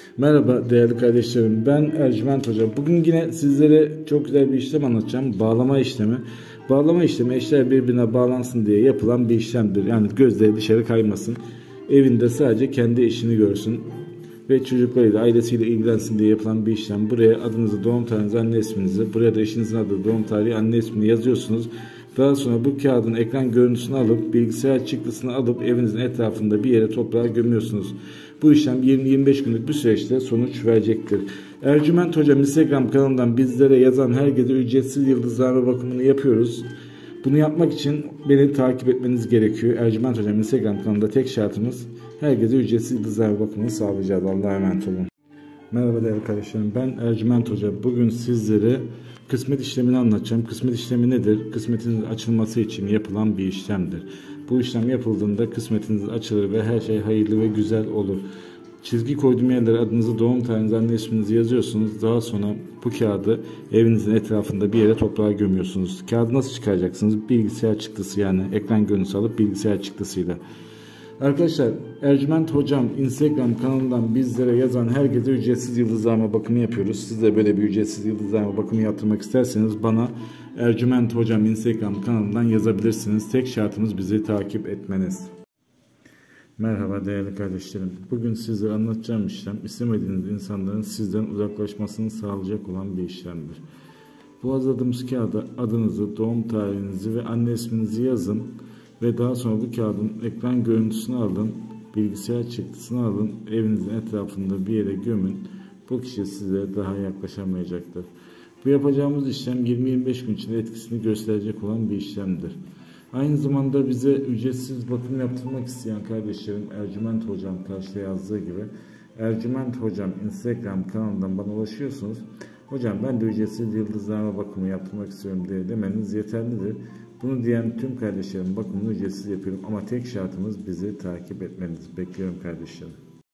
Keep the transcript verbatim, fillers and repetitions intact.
Merhaba değerli kardeşlerim, ben Ercüment Hoca. Bugün yine sizlere çok güzel bir işlem anlatacağım. Bağlama işlemi. Bağlama işlemi eşler birbirine bağlansın diye yapılan bir işlemdir. Yani gözleri dışarı kaymasın. Evinde sadece kendi eşini görsün ve çocuklarıyla, ailesiyle ilgilensin diye yapılan bir işlem. Buraya adınızı, doğum tarihinizi, anne isminizi, buraya da eşinizin adı, doğum tarihi, anne ismini yazıyorsunuz. Daha sonra bu kağıdın ekran görüntüsünü alıp bilgisayar çıktısını alıp evinizin etrafında bir yere toprağa gömüyorsunuz. Bu işlem yirmi yirmi beş günlük bir süreçte sonuç verecektir. Ercüment Hocam Instagram kanalından bizlere yazan herkese ücretsiz yıldızlama bakımını yapıyoruz. Bunu yapmak için beni takip etmeniz gerekiyor. Ercüment Hocam Instagram kanalında tek şartımız herkese ücretsiz yıldızlama bakımını sağlayacağız. Allah'a emanet olun. Merhaba değerli kardeşlerim, ben Ercüment Hoca. Bugün sizlere kısmet işlemini anlatacağım. Kısmet işlemi nedir? Kısmetinizin açılması için yapılan bir işlemdir. Bu işlem yapıldığında kısmetiniz açılır ve her şey hayırlı ve güzel olur. Çizgi koyduğum yerlere adınızı, doğum tarihinizi, anne isminizi yazıyorsunuz. Daha sonra bu kağıdı evinizin etrafında bir yere toprağa gömüyorsunuz. Kağıdı nasıl çıkaracaksınız? Bilgisayar çıktısı, yani ekran görüntüsü alıp bilgisayar çıktısıyla. Arkadaşlar, Ercüment Hocam Instagram kanalından bizlere yazan herkese ücretsiz yıldızlama bakımı yapıyoruz. Siz de böyle bir ücretsiz yıldızlama bakımı yaptırmak isterseniz bana Ercüment Hocam Instagram kanalından yazabilirsiniz. Tek şartımız bizi takip etmeniz. Merhaba değerli kardeşlerim. Bugün sizlere anlatacağım işlem istemediğiniz insanların sizden uzaklaşmasını sağlayacak olan bir işlemdir. Bu hazırladığımız kağıda adınızı, doğum tarihinizi ve anne isminizi yazın. Ve daha sonra bu kağıdın ekran görüntüsünü alın, bilgisayar çıktısını alın, evinizin etrafında bir yere gömün. Bu kişi size daha yaklaşamayacaktır. Bu yapacağımız işlem yirmi yirmi beş gün içinde etkisini gösterecek olan bir işlemdir. Aynı zamanda bize ücretsiz bakım yaptırmak isteyen kardeşlerim Ercüment Hocam karşıda yazdığı gibi Ercüment Hocam Instagram kanalından bana ulaşıyorsunuz. Hocam ben de ücretsiz yıldızlama bakımı yaptırmak istiyorum diye demeniz yeterlidir. Bunu diyen tüm kardeşlerim bakımını ücretsiz yapıyorum ama tek şartımız bizi takip etmeniz. Bekliyorum kardeşlerim.